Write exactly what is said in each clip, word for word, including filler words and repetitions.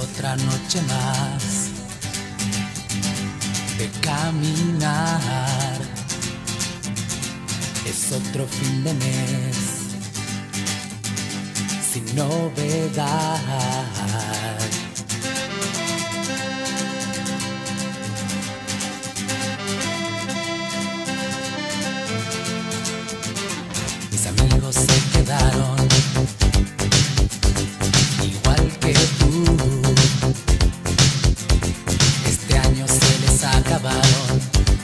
otra noche más de caminar, es otro fin de mes sin novedad. Mis amigos se quedaron igual que tú. Este año se les acabaron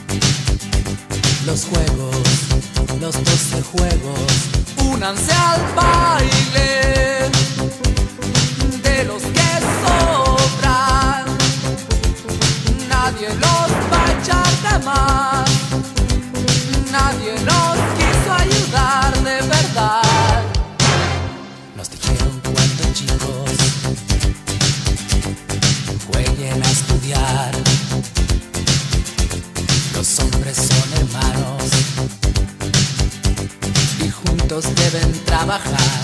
los juegos, los doce juegos. Únanse al baile de los que sobran. Nadie los va a echar de más. Nadie nos quiso ayudar de verdad. Nos dijeron cuando chicos jueguen a estudiar. Los hombres son hermanos y juntos deben trabajar.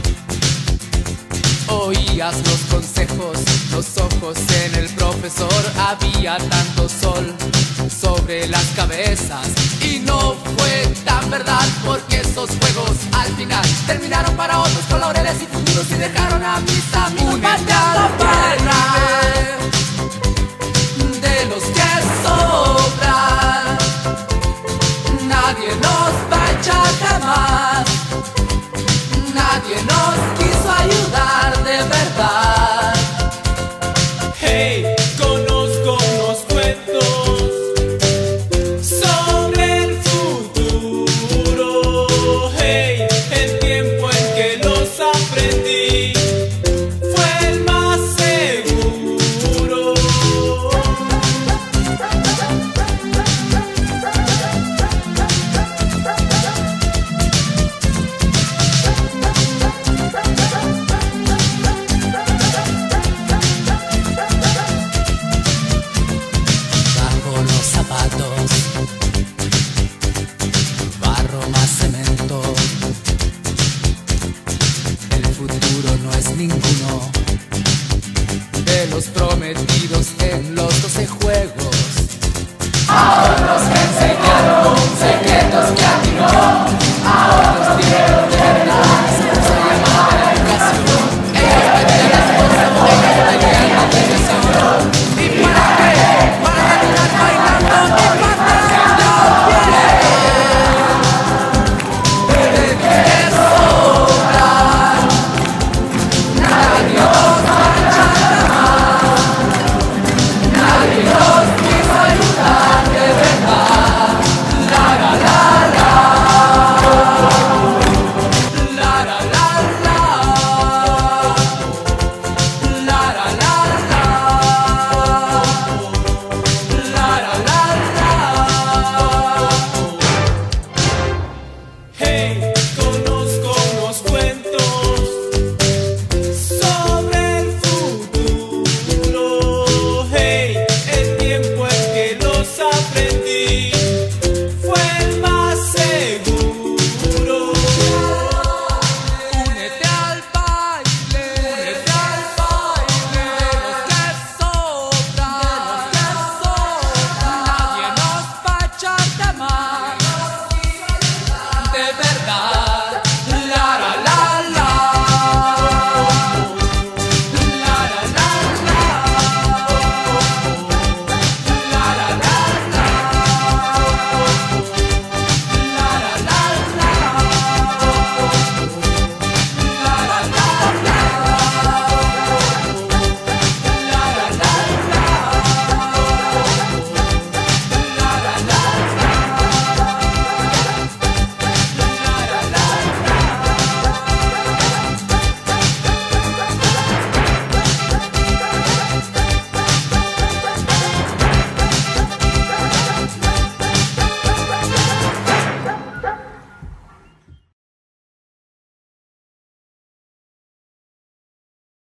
Oías los consejos, los ojos en el profesor. Había tanto sol sobre las cabezas y no fue tan verdad, porque esos juegos al final terminaron para otros con laureles y futuros y dejaron a mis amigos pateando tierra. De los que sobran, nadie nos va a echar de más.